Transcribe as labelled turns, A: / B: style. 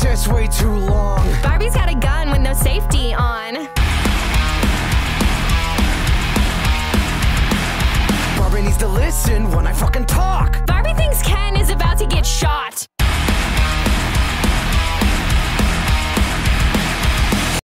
A: just way too long.
B: Barbie's got a gun with no safety on.
A: Barbie needs to listen when I fucking talk.